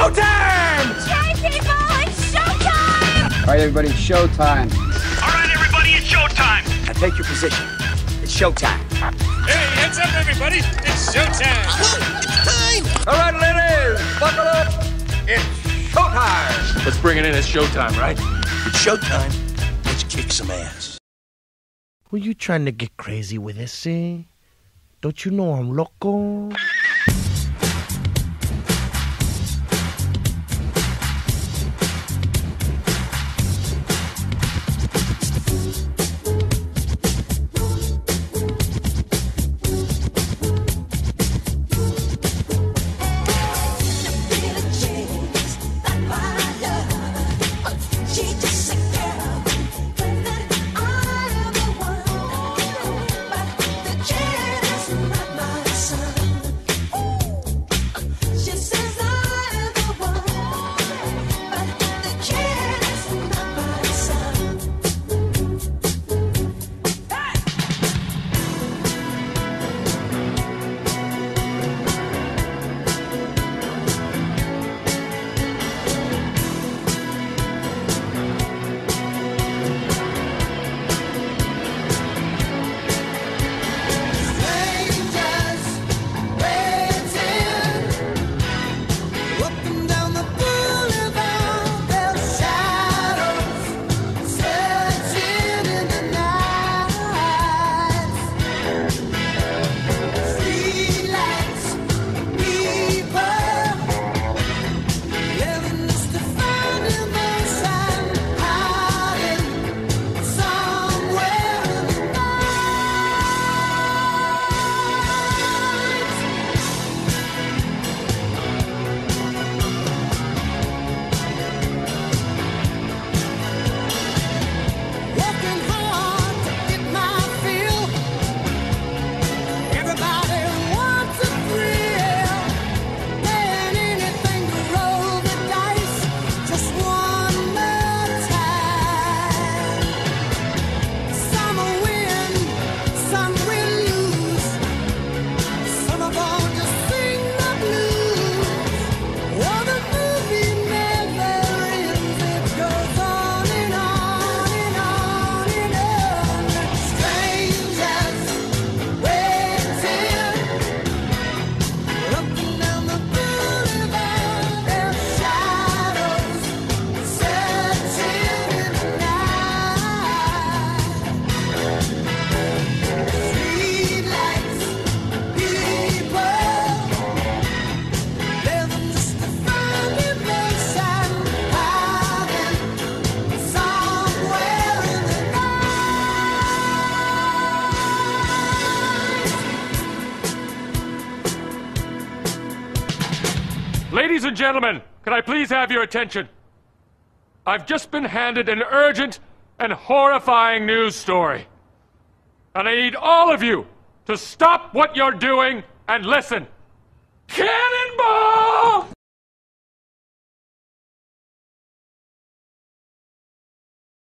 showtime! Okay, people, it's showtime! All right, everybody, showtime. All right, everybody, it's showtime. Now take your position. It's showtime. Hey, heads up, everybody. It's showtime. All right, ladies, buckle up. It's showtime. Let's bring it in. It's showtime, right? It's showtime. Let's kick some ass. Were you trying to get crazy with this, eh? Don't you know I'm loco? Ladies and gentlemen, can I please have your attention? I've just been handed an urgent and horrifying news story. And I need all of you to stop what you're doing and listen. Can